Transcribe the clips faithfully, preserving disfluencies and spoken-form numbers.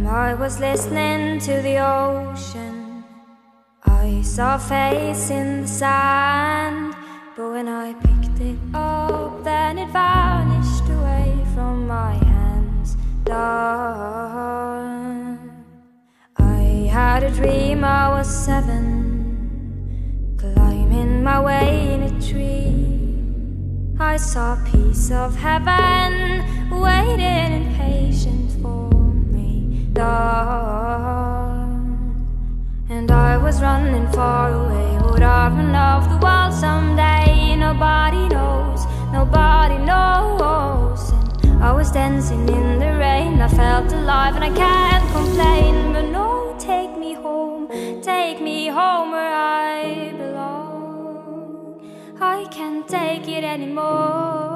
I was listening to the ocean. I saw a face in the sand, but when I picked it up, then it vanished away from my hands. Done. I had a dream I was seven, climbing my way in a tree. I saw a piece of heaven waiting impatient for me. Done. And I was running far away. Would I run off the world someday? Nobody knows, nobody knows. And I was dancing in the rain. I felt alive and I can't complain. But no, take me home, take me home where I belong. I can't take it anymore.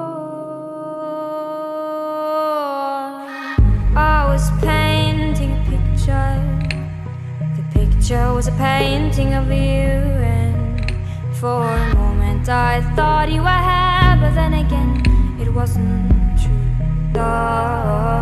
I was painting a picture. The picture was a painting of you, and for a moment I thought you were here, but then again it wasn't true. Oh.